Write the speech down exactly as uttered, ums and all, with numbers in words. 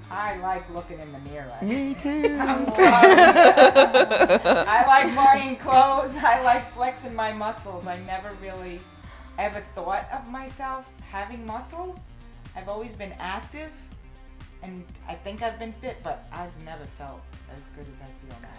I like looking in the mirror. Me too. I'm sorry. I like buying clothes. I like flexing my muscles. I never really ever thought of myself having muscles. I've always been active, and I think I've been fit, but I've never felt as good as I feel now.